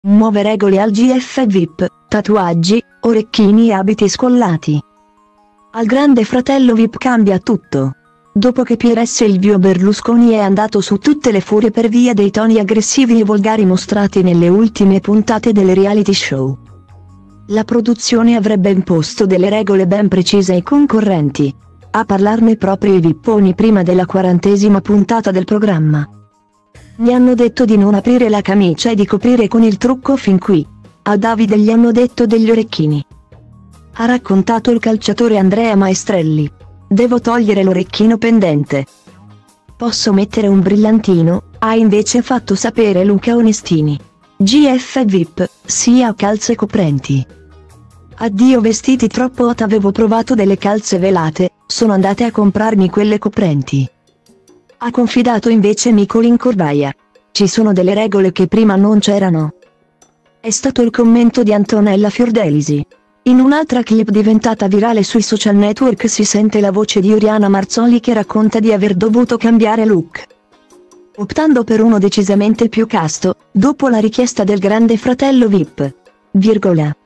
Nuove regole al GF VIP, tatuaggi, orecchini e abiti scollati. Al Grande Fratello VIP cambia tutto. Dopo che Pier Silvio Berlusconi è andato su tutte le furie per via dei toni aggressivi e volgari mostrati nelle ultime puntate delle reality show, la produzione avrebbe imposto delle regole ben precise ai concorrenti. A parlarne proprio i vipponi prima della 40ª puntata del programma. Gli hanno detto di non aprire la camicia e di coprire con il trucco fin qui. A Davide gli hanno detto degli orecchini. Ha raccontato il calciatore Andrea Maestrelli. Devo togliere l'orecchino pendente. Posso mettere un brillantino, ha invece fatto sapere Luca Onestini. GF VIP, sia calze coprenti. Addio vestiti troppo hot, avevo provato delle calze velate, sono andate a comprarmi quelle coprenti. Ha confidato invece Nicolin Corbaia. Ci sono delle regole che prima non c'erano. È stato il commento di Antonella Fiordelisi. In un'altra clip diventata virale sui social network si sente la voce di Oriana Marzoli che racconta di aver dovuto cambiare look, optando per uno decisamente più casto, dopo la richiesta del Grande Fratello VIP. Virgola.